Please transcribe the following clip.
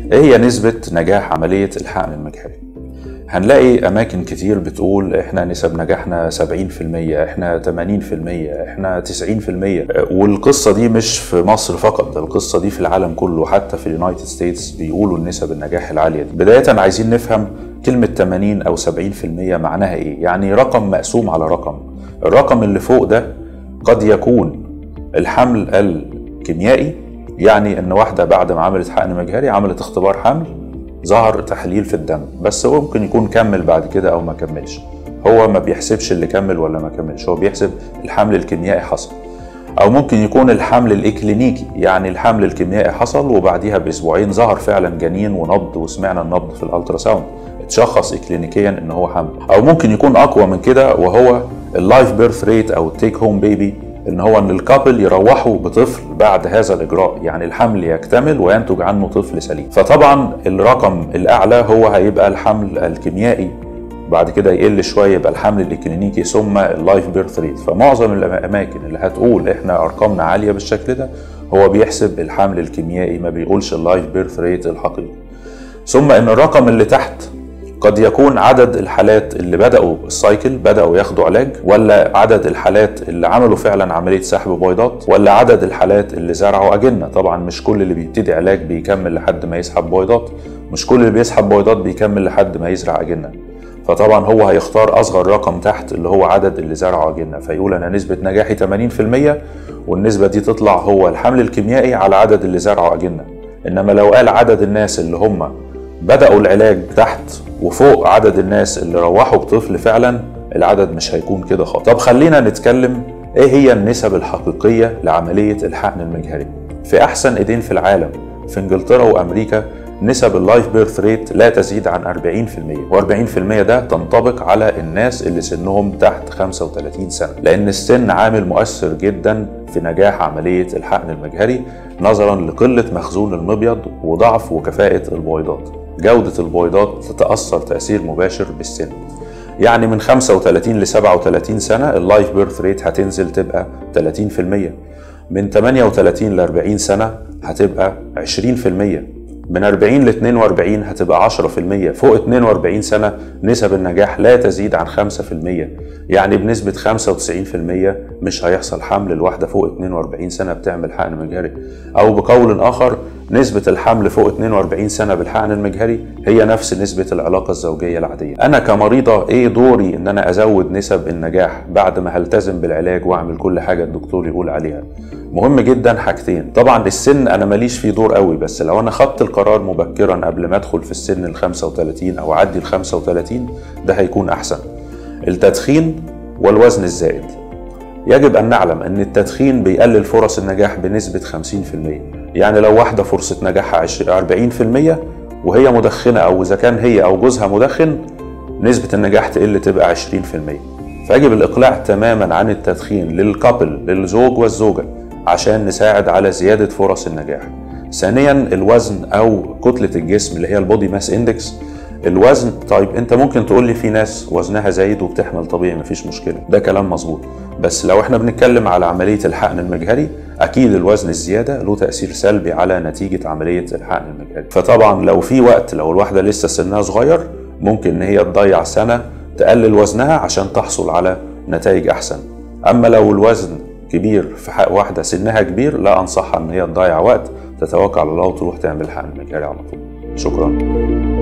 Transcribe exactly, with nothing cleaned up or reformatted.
ايه هي نسبة نجاح عملية الحقن المجهري؟ هنلاقي أماكن كتير بتقول إحنا نسب نجاحنا سبعين في المية، إحنا تمانين في المية، إحنا تسعين في المية، والقصة دي مش في مصر فقط، ده القصة دي في العالم كله، حتى في اليونايتد ستيتس بيقولوا النسب النجاح العالية دي. بداية عايزين نفهم كلمة تمانين أو سبعين في المية معناها إيه؟ يعني رقم مقسوم على رقم، الرقم اللي فوق ده قد يكون الحمل الكيميائي، يعني إن واحدة بعد ما عملت حقن مجهري عملت اختبار حمل ظهر تحليل في الدم، بس هو ممكن يكون كمل بعد كده او ما كملش، هو ما بيحسبش اللي كمل ولا ما كملش، هو بيحسب الحمل الكيميائي حصل. او ممكن يكون الحمل الاكلينيكي، يعني الحمل الكيميائي حصل وبعديها باسبوعين ظهر فعلا جنين ونبض وسمعنا النبض في الالتراساوند، اتشخص اكلينيكيا ان هو حمل. او ممكن يكون اقوى من كده وهو اللايف بيرث ريت او التيك هوم بيبي، ان هو ان الكابل يروحوا بطفل بعد هذا الاجراء، يعني الحمل يكتمل وينتج عنه طفل سليم. فطبعا الرقم الاعلى هو هيبقى الحمل الكيميائي، بعد كده يقل شويه يبقى الحمل الاكلينيكي، ثم اللايف بيرث ريت. فمعظم الاماكن اللي هتقول احنا ارقامنا عاليه بالشكل ده هو بيحسب الحمل الكيميائي، ما بيقولش اللايف بيرث ريت الحقيقي. ثم ان الرقم اللي تحت قد يكون عدد الحالات اللي بدأوا السايكل، بدأوا ياخدوا علاج، ولا عدد الحالات اللي عملوا فعلا عملية سحب بويضات، ولا عدد الحالات اللي زرعوا أجنة. طبعا مش كل اللي بيبتدي علاج بيكمل لحد ما يسحب بويضات، مش كل اللي بيسحب بويضات بيكمل لحد ما يزرع أجنة. فطبعا هو هيختار أصغر رقم تحت اللي هو عدد اللي زرعوا أجنة، فيقول أنا نسبة نجاحي تمانين في المية، والنسبة دي تطلع هو الحمل الكيميائي على عدد اللي زرعوا أجنة. إنما لو قال عدد الناس اللي هم بدأوا العلاج تحت وفوق عدد الناس اللي روحوا بطفل فعلا، العدد مش هيكون كده خالص. طب خلينا نتكلم ايه هي النسب الحقيقية لعملية الحقن المجهري. في احسن ايدين في العالم في انجلترا وامريكا نسب اللايف بيرث ريت لا تزيد عن أربعين في المية، وأربعين في المية ده تنطبق على الناس اللي سنهم تحت خمسة وتلاتين سنة، لان السن عامل مؤثر جدا في نجاح عملية الحقن المجهري نظرا لقلة مخزون المبيض وضعف وكفاءة البويضات. جودة البويضات تتأثر تأثير مباشر بالسن، يعني من خمسة وتلاتين ل سبعة وتلاتين سنة اللايف بيرث ريت هتنزل تبقى تلاتين في المية، من تمانية وتلاتين ل أربعين سنة هتبقى عشرين في المية، من أربعين ل اتنين وأربعين هتبقى عشرة في المية، فوق اتنين وأربعين سنة نسب النجاح لا تزيد عن خمسة في المية، يعني بنسبة خمسة وتسعين في المية مش هيحصل حمل الواحدة فوق اتنين وأربعين سنة بتعمل حقن مجهري. أو بقول آخر نسبة الحمل فوق اتنين وأربعين سنة بالحقن المجهري هي نفس نسبة العلاقة الزوجية العادية. أنا كمريضة إيه دوري إن أنا أزود نسب النجاح بعد ما هلتزم بالعلاج وأعمل كل حاجة الدكتور يقول عليها؟ مهم جدا حاجتين. طبعا السن أنا ماليش فيه دور قوي، بس لو أنا خدت القرار مبكرا قبل ما أدخل في السن ال خمسة وتلاتين أو أعدي ال خمسة وتلاتين ده هيكون أحسن. التدخين والوزن الزائد. يجب أن نعلم أن التدخين بيقلل فرص النجاح بنسبة خمسين في المية، يعني لو واحدة فرصة نجاحها أربعين في المية وهي مدخنة، أو إذا كان هي أو جوزها مدخن، نسبة النجاح تقل تبقى عشرين في المية. فيجب الإقلاع تماما عن التدخين للكابل، للزوج والزوجة، عشان نساعد على زيادة فرص النجاح. ثانيا الوزن أو كتلة الجسم اللي هي البودي ماس اندكس. الوزن، طيب انت ممكن تقول لي في ناس وزنها زايد وبتحمل طبيعي مفيش مشكلة، ده كلام مظبوط، بس لو احنا بنتكلم على عملية الحقن المجهري اكيد الوزن الزيادة له تأثير سلبي على نتيجة عملية الحقن المجهري. فطبعا لو في وقت، لو الواحدة لسه سنها صغير، ممكن ان هي تضيع سنة تقلل وزنها عشان تحصل على نتائج احسن. اما لو الوزن كبير في حق واحدة سنها كبير، لا انصحها ان هي تضيع وقت، تتوكل على الله وتروح تعمل حقن مجهري على طول. شكرا.